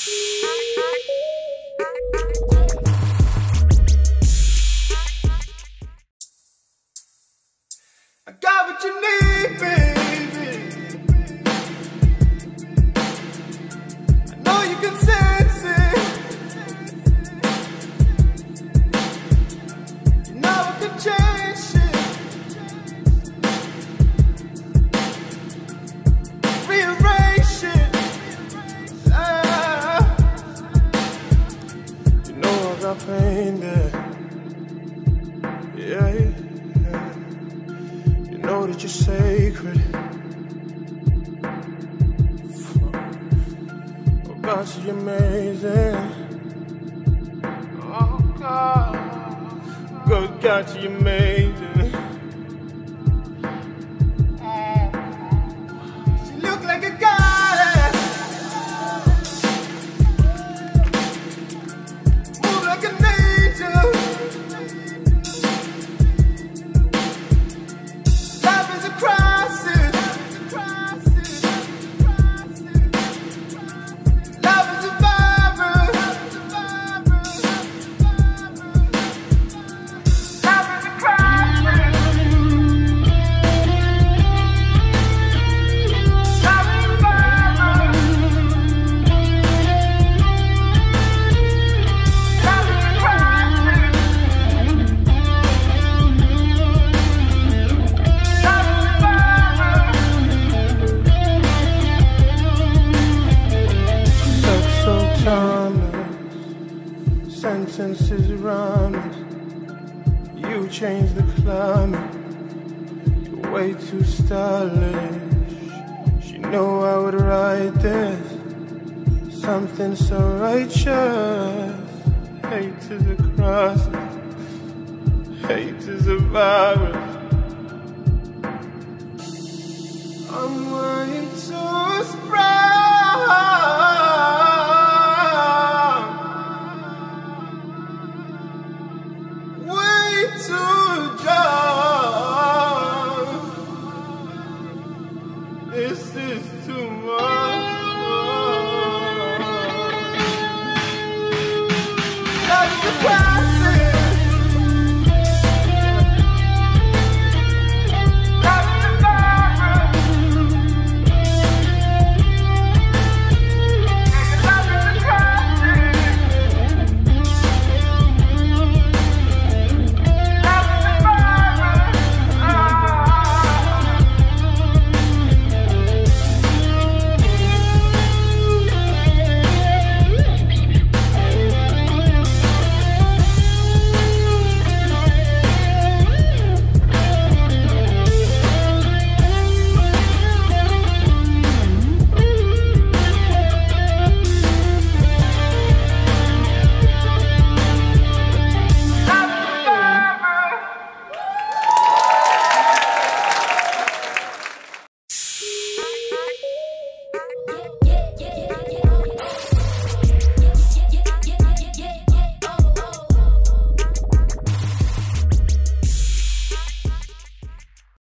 I got what you need, baby. I know you can sense it. You know I can change shit. Rearrange shit. You know I got pain there. Yeah. Know that you're sacred. Oh God, you're amazing. Oh God, good God, you're amazing. She look like a goddess, move like an angel. Sentences around us. You change the climate. You're way too stylish. She know I would write this. Something so righteous. Hate is a cross. Hate is a virus.